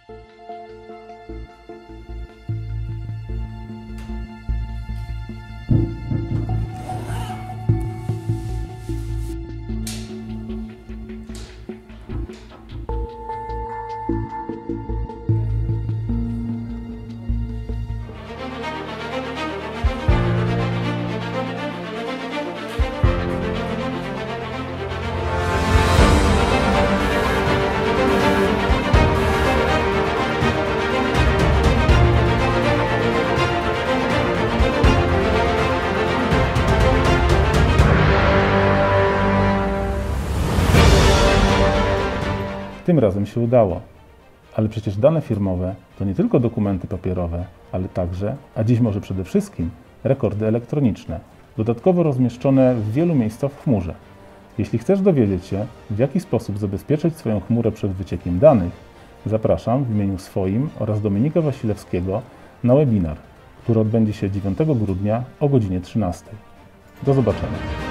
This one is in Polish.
Tym razem się udało. Ale przecież dane firmowe to nie tylko dokumenty papierowe, ale także, a dziś może przede wszystkim, rekordy elektroniczne, dodatkowo rozmieszczone w wielu miejscach w chmurze. Jeśli chcesz dowiedzieć się, w jaki sposób zabezpieczyć swoją chmurę przed wyciekiem danych, zapraszam w imieniu swoim oraz Dominika Wasilewskiego na webinar, który odbędzie się 9 grudnia o godzinie 13. Do zobaczenia.